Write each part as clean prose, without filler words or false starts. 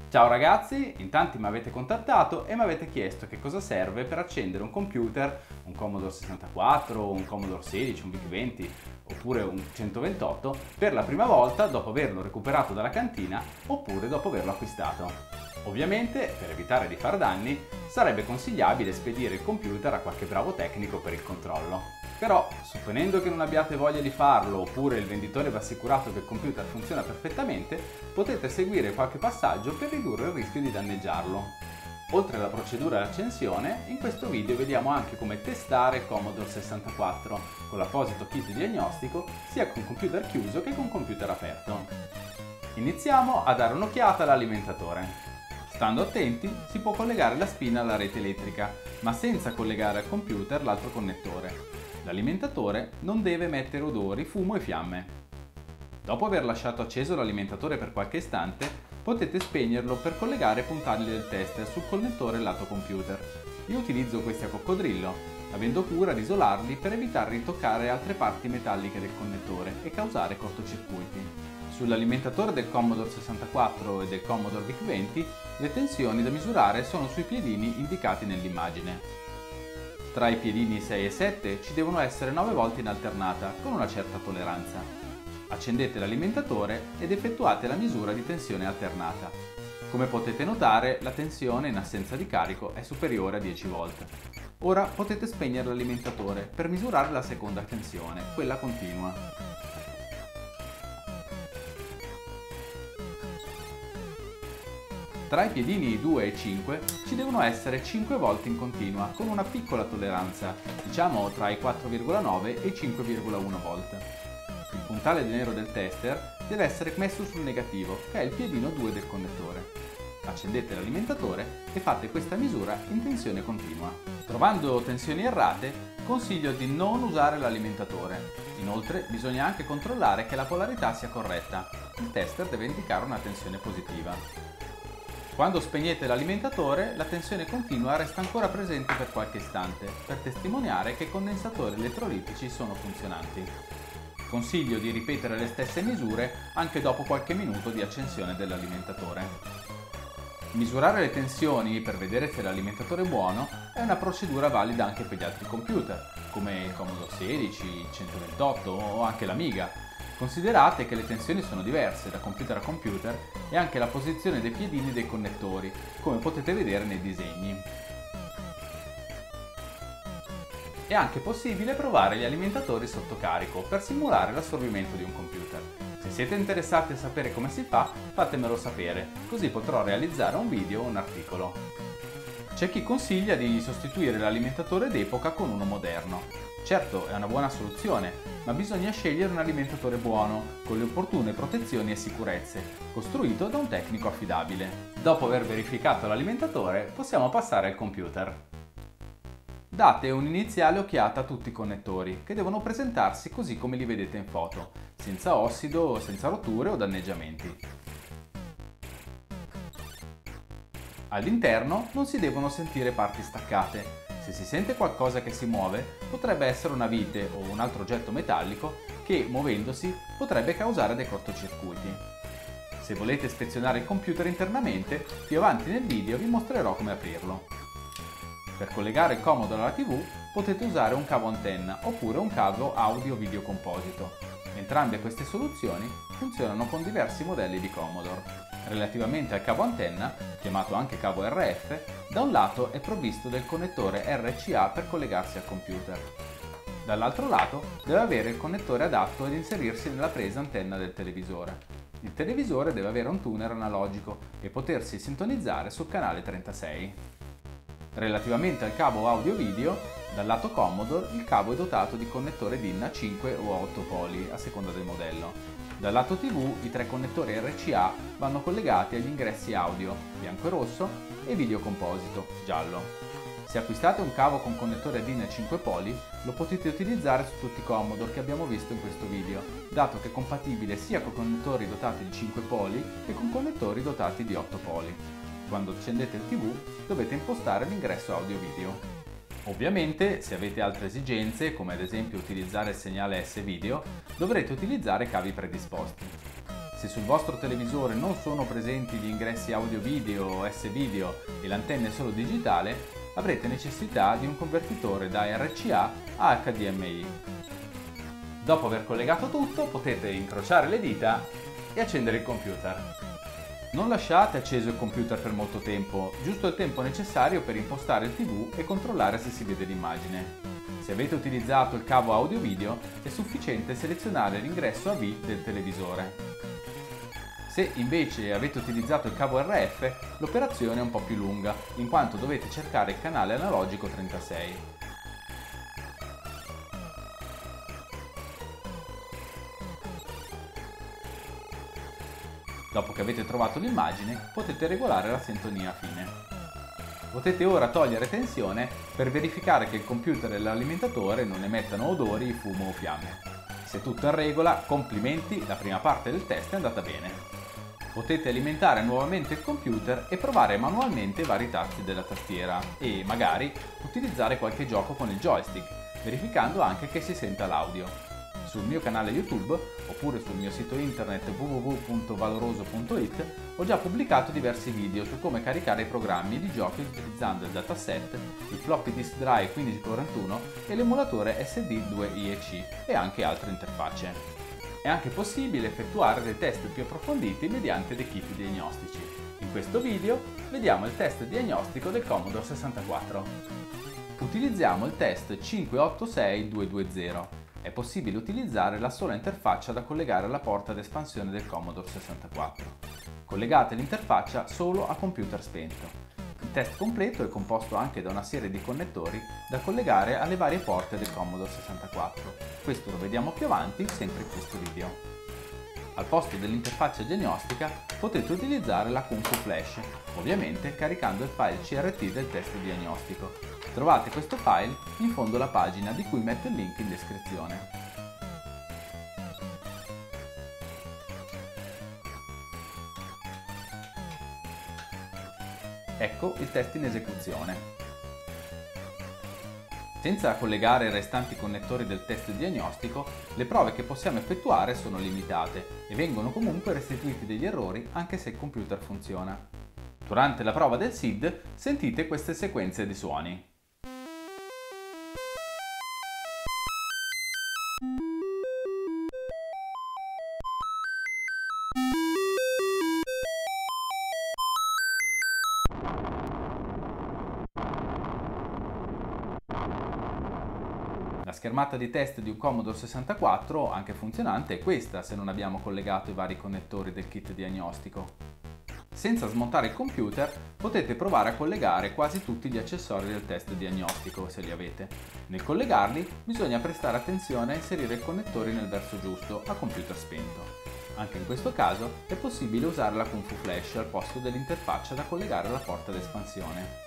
Ciao ragazzi, in tanti mi avete contattato e mi avete chiesto che cosa serve per accendere un computer, un Commodore 64, un Commodore 16, un VIC-20 oppure un 128 per la prima volta dopo averlo recuperato dalla cantina oppure dopo averlo acquistato. Ovviamente, per evitare di far danni, sarebbe consigliabile spedire il computer a qualche bravo tecnico per il controllo. Però, supponendo che non abbiate voglia di farlo oppure il venditore vi ha assicurato che il computer funziona perfettamente, potete seguire qualche passaggio per ridurre il rischio di danneggiarlo. Oltre alla procedura di accensione, in questo video vediamo anche come testare Commodore 64 con l'apposito kit diagnostico sia con computer chiuso che con computer aperto. Iniziamo a dare un'occhiata all'alimentatore. Stando attenti, si può collegare la spina alla rete elettrica, ma senza collegare al computer l'altro connettore. L'alimentatore non deve emettere odori, fumo e fiamme. Dopo aver lasciato acceso l'alimentatore per qualche istante, potete spegnerlo per collegare i puntelli del tester sul connettore lato computer. Io utilizzo questi a coccodrillo, avendo cura di isolarli per evitare di toccare altre parti metalliche del connettore e causare cortocircuiti. Sull'alimentatore del Commodore 64 e del Commodore VIC-20 le tensioni da misurare sono sui piedini indicati nell'immagine. Tra i piedini 6 e 7 ci devono essere 9 volte in alternata, con una certa tolleranza. Accendete l'alimentatore ed effettuate la misura di tensione alternata. Come potete notare, la tensione in assenza di carico è superiore a 10 volt. Ora potete spegnere l'alimentatore per misurare la seconda tensione, quella continua. Tra i piedini 2 e 5 ci devono essere 5 volte in continua con una piccola tolleranza, diciamo tra i 4,9 e i 5,1 volt. Il puntale nero del tester deve essere messo sul negativo, che è il piedino 2 del connettore. Accendete l'alimentatore e fate questa misura in tensione continua. Trovando tensioni errate, consiglio di non usare l'alimentatore. Inoltre bisogna anche controllare che la polarità sia corretta. Il tester deve indicare una tensione positiva. Quando spegnete l'alimentatore, la tensione continua resta ancora presente per qualche istante, per testimoniare che i condensatori elettrolitici sono funzionanti. Consiglio di ripetere le stesse misure anche dopo qualche minuto di accensione dell'alimentatore. Misurare le tensioni per vedere se l'alimentatore è buono è una procedura valida anche per gli altri computer, come il Commodore 16, il 128 o anche l'Amiga. Considerate che le tensioni sono diverse da computer a computer e anche la posizione dei piedini dei connettori, come potete vedere nei disegni. È anche possibile provare gli alimentatori sotto carico per simulare l'assorbimento di un computer. Se siete interessati a sapere come si fa, fatemelo sapere, così potrò realizzare un video o un articolo. C'è chi consiglia di sostituire l'alimentatore d'epoca con uno moderno. Certo, è una buona soluzione, ma bisogna scegliere un alimentatore buono, con le opportune protezioni e sicurezze, costruito da un tecnico affidabile. Dopo aver verificato l'alimentatore, possiamo passare al computer. Date un'iniziale occhiata a tutti i connettori, che devono presentarsi così come li vedete in foto, senza ossido, senza rotture o danneggiamenti. All'interno non si devono sentire parti staccate. Se si sente qualcosa che si muove, potrebbe essere una vite o un altro oggetto metallico che, muovendosi, potrebbe causare dei cortocircuiti. Se volete ispezionare il computer internamente, più avanti nel video vi mostrerò come aprirlo. Per collegare il Commodore alla TV potete usare un cavo antenna oppure un cavo audio-video composito. Entrambe queste soluzioni funzionano con diversi modelli di Commodore. Relativamente al cavo antenna, chiamato anche cavo RF, da un lato è provvisto del connettore RCA per collegarsi al computer. Dall'altro lato deve avere il connettore adatto ad inserirsi nella presa antenna del televisore. Il televisore deve avere un tuner analogico e potersi sintonizzare sul canale 36. Relativamente al cavo audio-video, dal lato Commodore il cavo è dotato di connettore DIN a 5 o a 8 poli, a seconda del modello. Dal lato TV i tre connettori RCA vanno collegati agli ingressi audio, bianco e rosso, e video composito, giallo. Se acquistate un cavo con connettore DIN a 5 poli, lo potete utilizzare su tutti i Commodore che abbiamo visto in questo video, dato che è compatibile sia con connettori dotati di 5 poli che con connettori dotati di 8 poli. Quando accendete il TV dovete impostare l'ingresso audio-video. Ovviamente, se avete altre esigenze, come ad esempio utilizzare il segnale S-Video, dovrete utilizzare cavi predisposti. Se sul vostro televisore non sono presenti gli ingressi audio-video, S-video e l'antenna è solo digitale, avrete necessità di un convertitore da RCA a HDMI. Dopo aver collegato tutto, potete incrociare le dita e accendere il computer. Non lasciate acceso il computer per molto tempo, giusto il tempo necessario per impostare il TV e controllare se si vede l'immagine. Se avete utilizzato il cavo audio-video, è sufficiente selezionare l'ingresso AV del televisore. Se invece avete utilizzato il cavo RF, l'operazione è un po' più lunga, in quanto dovete cercare il canale analogico 36. Dopo che avete trovato l'immagine, potete regolare la sintonia fine. Potete ora togliere tensione per verificare che il computer e l'alimentatore non emettano odori, fumo o fiamme. Se tutto è in regola, complimenti, la prima parte del test è andata bene. Potete alimentare nuovamente il computer e provare manualmente i vari tasti della tastiera e, magari, utilizzare qualche gioco con il joystick, verificando anche che si senta l'audio. Sul mio canale YouTube, oppure sul mio sito internet www.valoroso.it, ho già pubblicato diversi video su come caricare i programmi e i giochi utilizzando il dataset, il floppy disk drive 1541 e l'emulatore SD2IEC e anche altre interfacce. È anche possibile effettuare dei test più approfonditi mediante dei kit diagnostici. In questo video vediamo il test diagnostico del Commodore 64. Utilizziamo il test 586220. È possibile utilizzare la sola interfaccia da collegare alla porta d'espansione del Commodore 64. Collegate l'interfaccia solo a computer spento. Il test completo è composto anche da una serie di connettori da collegare alle varie porte del Commodore 64. Questo lo vediamo più avanti, sempre in questo video. Al posto dell'interfaccia diagnostica potete utilizzare la Kung Fu Flash, ovviamente caricando il file CRT del test diagnostico. Trovate questo file in fondo alla pagina di cui metto il link in descrizione. Ecco il test in esecuzione. Senza collegare i restanti connettori del test diagnostico, le prove che possiamo effettuare sono limitate e vengono comunque restituiti degli errori anche se il computer funziona. Durante la prova del SID sentite queste sequenze di suoni. La schermata di test di un Commodore 64, anche funzionante, è questa se non abbiamo collegato i vari connettori del kit diagnostico. Senza smontare il computer potete provare a collegare quasi tutti gli accessori del test diagnostico se li avete. Nel collegarli bisogna prestare attenzione a inserire il connettore nel verso giusto a computer spento. Anche in questo caso è possibile usare la Kung Fu Flash al posto dell'interfaccia da collegare alla porta d'espansione.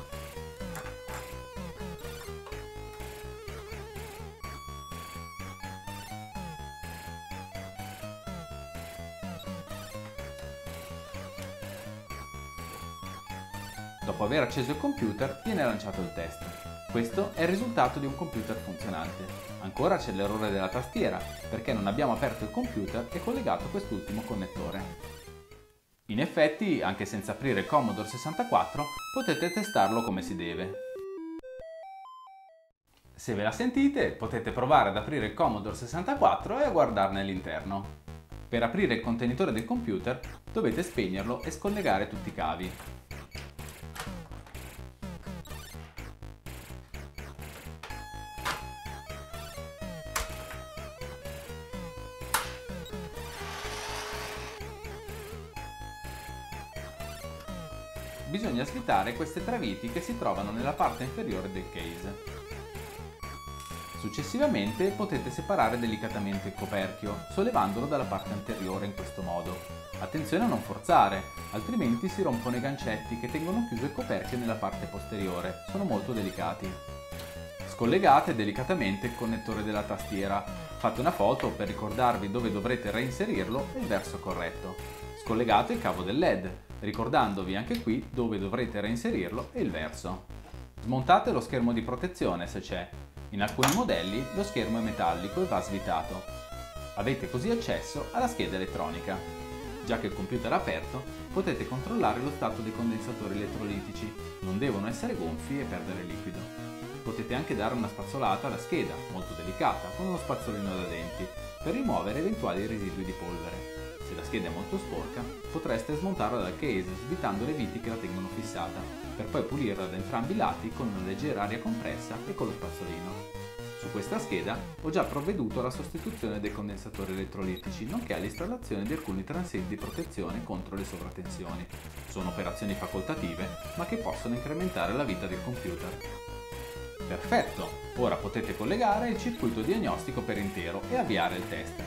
Dopo aver acceso il computer viene lanciato il test. Questo è il risultato di un computer funzionante. Ancora c'è l'errore della tastiera perché non abbiamo aperto il computer e collegato quest'ultimo connettore. In effetti, anche senza aprire il Commodore 64, potete testarlo come si deve. Se ve la sentite, potete provare ad aprire il Commodore 64 e a guardarne all'interno. Per aprire il contenitore del computer dovete spegnerlo e scollegare tutti i cavi. Bisogna svitare queste tre viti che si trovano nella parte inferiore del case. Successivamente potete separare delicatamente il coperchio, sollevandolo dalla parte anteriore in questo modo. Attenzione a non forzare, altrimenti si rompono i gancetti che tengono chiuso il coperchio nella parte posteriore, sono molto delicati. Scollegate delicatamente il connettore della tastiera, fate una foto per ricordarvi dove dovrete reinserirlo e il verso corretto. Scollegate il cavo del LED, ricordandovi anche qui dove dovrete reinserirlo e il verso. Smontate lo schermo di protezione se c'è. In alcuni modelli lo schermo è metallico e va svitato. Avete così accesso alla scheda elettronica. Già che il computer è aperto, potete controllare lo stato dei condensatori elettrolitici, non devono essere gonfi e perdere liquido. Potete anche dare una spazzolata alla scheda, molto delicata, con uno spazzolino da denti, per rimuovere eventuali residui di polvere. Se la scheda è molto sporca, potreste smontarla dal case, svitando le viti che la tengono fissata, per poi pulirla da entrambi i lati con una leggera aria compressa e con lo spazzolino. Su questa scheda ho già provveduto alla sostituzione dei condensatori elettrolitici, nonché all'installazione di alcuni transiti di protezione contro le sovratensioni. Sono operazioni facoltative, ma che possono incrementare la vita del computer. Perfetto! Ora potete collegare il circuito diagnostico per intero e avviare il test.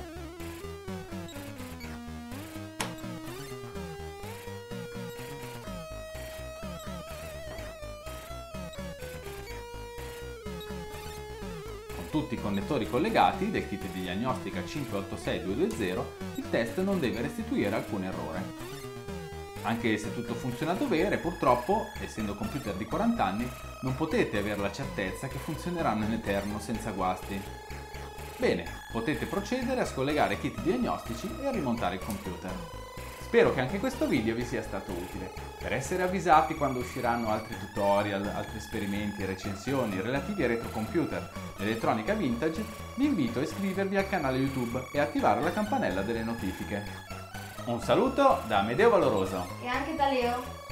Con tutti i connettori collegati del kit di diagnostica 586220, il test non deve restituire alcun errore. Anche se tutto funziona a dovere, purtroppo, essendo computer di 40 anni, non potete avere la certezza che funzioneranno in eterno senza guasti. Bene, potete procedere a scollegare i kit diagnostici e a rimontare il computer. Spero che anche questo video vi sia stato utile. Per essere avvisati quando usciranno altri tutorial, altri esperimenti e recensioni relativi ai retrocomputer e elettronica vintage, vi invito a iscrivervi al canale YouTube e attivare la campanella delle notifiche. Un saluto da Amedeo Valoroso E anche da Leo.